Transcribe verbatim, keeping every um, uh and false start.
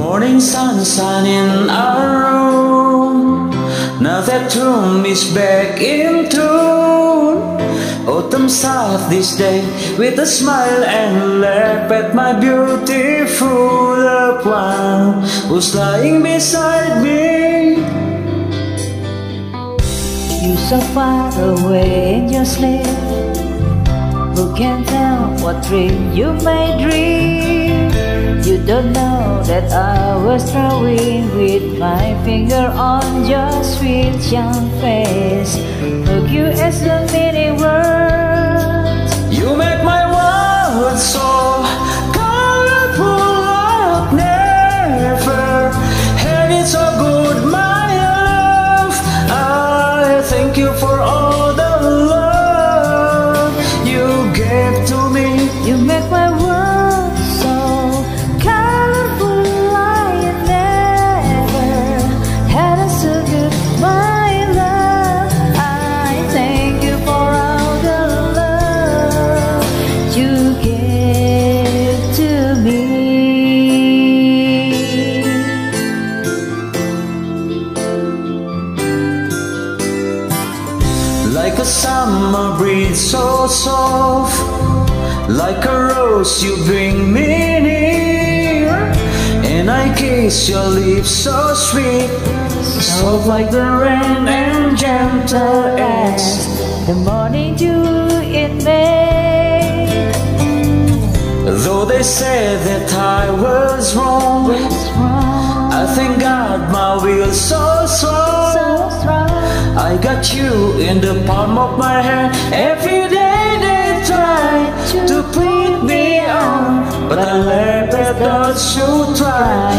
Morning sunshine in our room. Now that room is back in tune. Autumn south this day with a smile and laugh at my beautiful loved one who's lying beside me. You so far away in your sleep. Who can tell what dream you may dream? You don't know that I was drawing with my finger on your sweet young face. Look you as the many words. You make my world so colorful like never had it so good, my love. I thank you for all the love you gave to me. You make my world so colorful like never had it so good, my love. I thank you for all the love you gave to me. Like a summer breeze so soft, like a rose you bring me near, and I kiss your lips so sweet, soft like the rain and gentle as the morning dew in May. Though they said that I was wrong, I thank God my will so strong. I got you in the palm of my hand. Every day they try to put me on, but I let that those who try